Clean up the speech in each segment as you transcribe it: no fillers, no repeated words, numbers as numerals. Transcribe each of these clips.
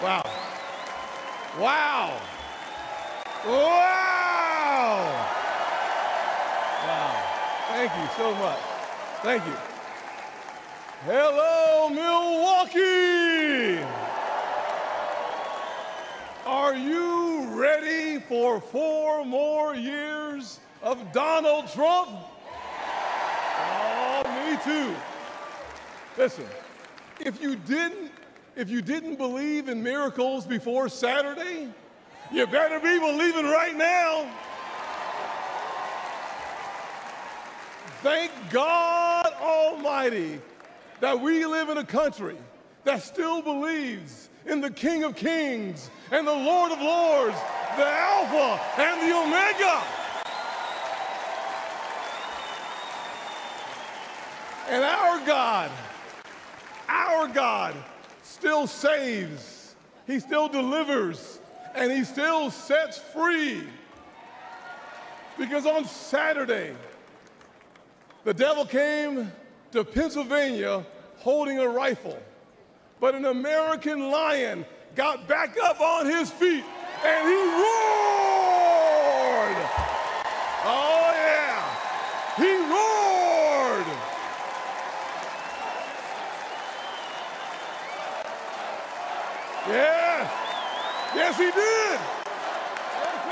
Wow. Wow. Wow. Wow. Thank you so much. Thank you. Hello, Milwaukee. Are you ready for 4 more years of Donald Trump? Oh, me too. Listen, if you didn't believe in miracles before Saturday, you better be believing right now. Thank God Almighty that we live in a country that still believes in the King of Kings and the Lord of Lords, the Alpha and the Omega. And our God still saves, he still delivers, and he still sets free. Because on Saturday, the devil came to Pennsylvania holding a rifle, but an American lion got back up on his feet and he roared. Oh yeah, he roared. Yeah, yes he did. Yes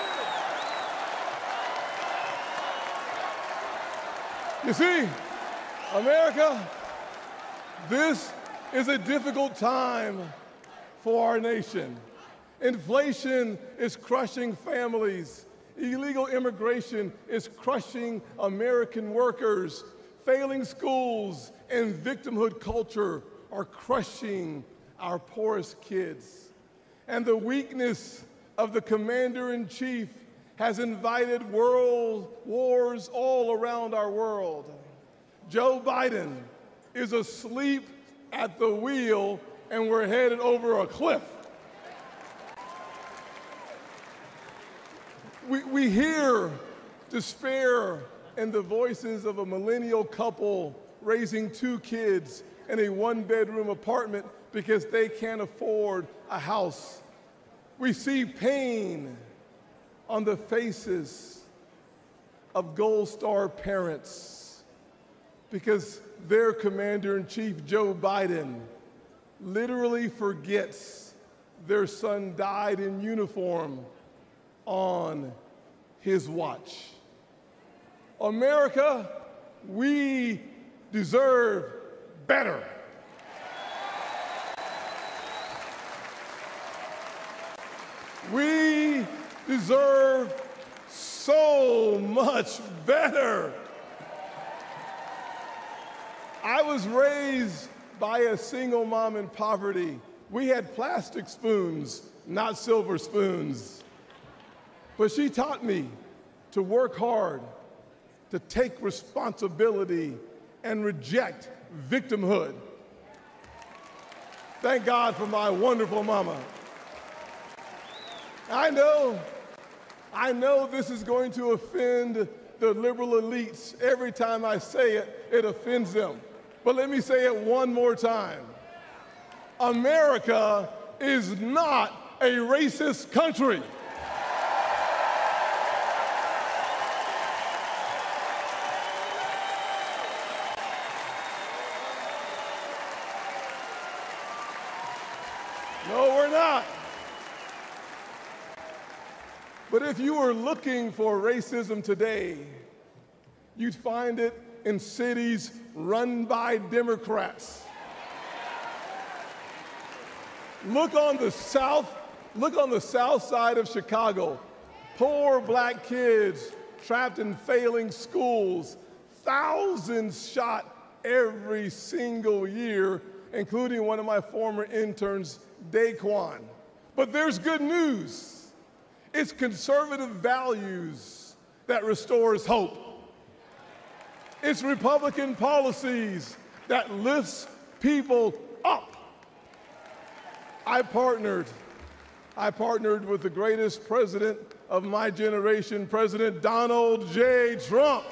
he did. You see, America, this is a difficult time for our nation. Inflation is crushing families. Illegal immigration is crushing American workers. Failing schools and victimhood culture are crushing our poorest kids. And the weakness of the commander-in-chief has invited world wars all around our world. Joe Biden is asleep at the wheel and we're headed over a cliff. We hear despair in the voices of a millennial couple raising 2 kids in a 1-bedroom apartment because they can't afford a house. We see pain on the faces of Gold Star parents because their commander-in-chief, Joe Biden, literally forgets their son died in uniform on his watch. America, we deserve better. We deserve so much better. I was raised by a single mom in poverty. We had plastic spoons, not silver spoons. But she taught me to work hard, to take responsibility, and reject victimhood. Thank God for my wonderful mama. I know this is going to offend the liberal elites. Every time I say it, it offends them. But let me say it one more time. America is not a racist country. No, we're not. But if you were looking for racism today, you'd find it in cities run by Democrats. Look on the south side of Chicago. Poor black kids trapped in failing schools. Thousands shot every single year, including one of my former interns, Daquan. But there's good news. It's conservative values that restores hope. It's Republican policies that lifts people up. I partnered with the greatest president of my generation, President Donald J. Trump.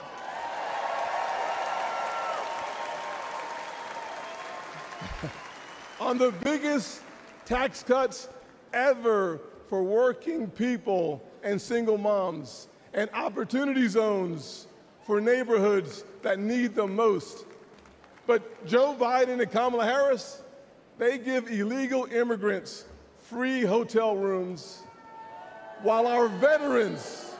On the biggest tax cuts ever for working people and single moms, and opportunity zones for neighborhoods that need them most. But Joe Biden and Kamala Harris, they give illegal immigrants free hotel rooms while our veterans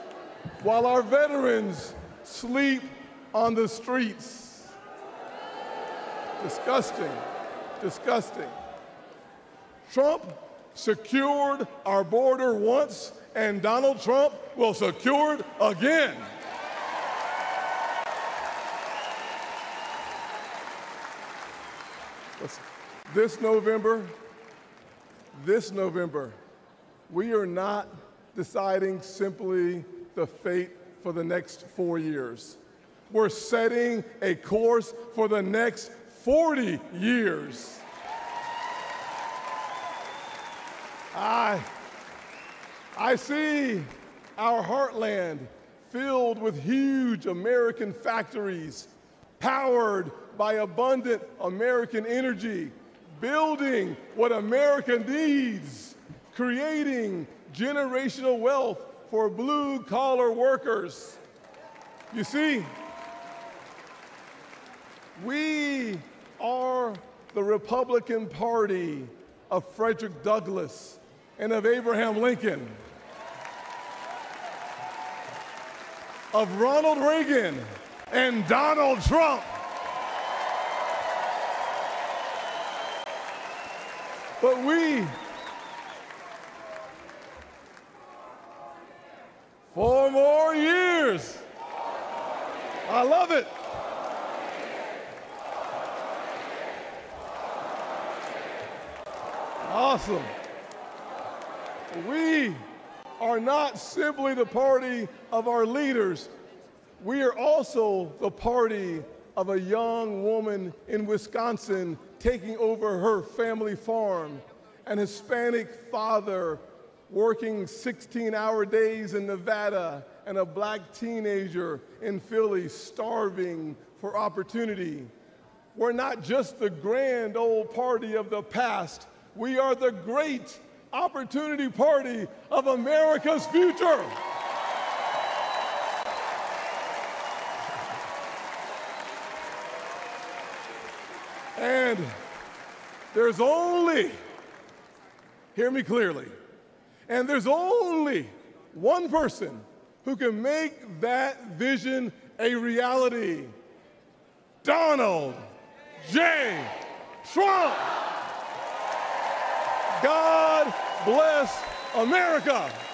sleep on the streets. Disgusting, disgusting. Trump secured our border once, and Donald Trump will secure it again. Listen, this November, we are not deciding simply the fate for the next 4 years. We're setting a course for the next 40 years. I see our heartland filled with huge American factories, powered by abundant American energy, building what America needs, creating generational wealth for blue-collar workers. You see, we are the Republican Party of Frederick Douglass and of Abraham Lincoln, of Ronald Reagan and Donald Trump. But we, 4 more years. I love it. Awesome. We are not simply the party of our leaders. We are also the party of a young woman in Wisconsin taking over her family farm, an Hispanic father working 16-hour days in Nevada, and a black teenager in Philly starving for opportunity. We're not just the grand old party of the past. We are the great opportunity party of America's future. And there's only, hear me clearly, and there's only one person who can make that vision a reality: Donald J. Trump. God bless America.